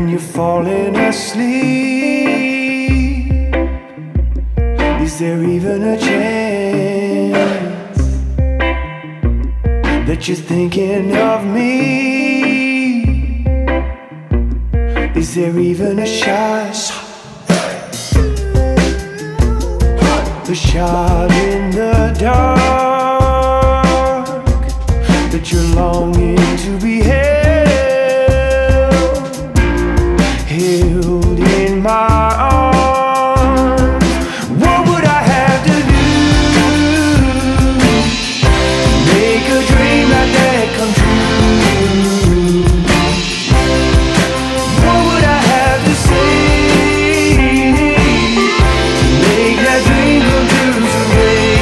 when you're falling asleep? Is there even a chance that you're thinking of me? Is there even a shot? A shot in the dark, that you're longing to be held in my arms. What would I have to do to make a dream like that come true? What would I have to say to make that dream come true someday?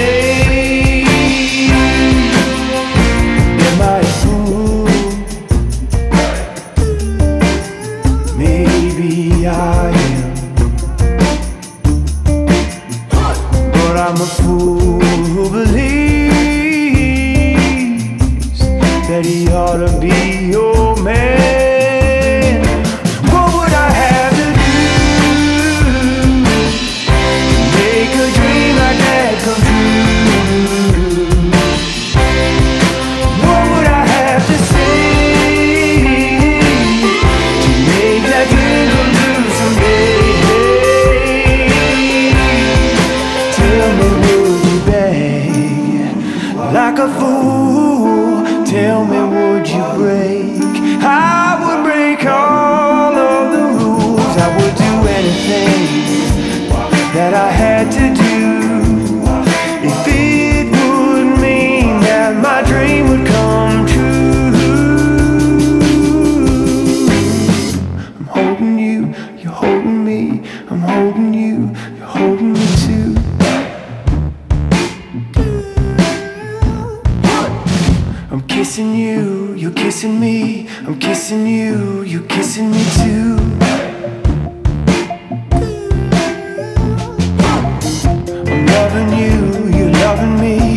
Am I a fool? Maybe I am, but I'm a fool who believes that he ought to be your man. What would I have to do to make a dream like that come true? What would I have to say to make that dream come true someday? Tell me, would you beg like a fool? Tell me, would you break? I would break all of the rules. I would do anything that I had to do if it would mean that my dream would come true. I'm holding you, you're holding me. I'm holding you, you're holding me too. I'm kissing you, you're kissing me. I'm kissing you, you're kissing me too. I'm loving you, you're loving me.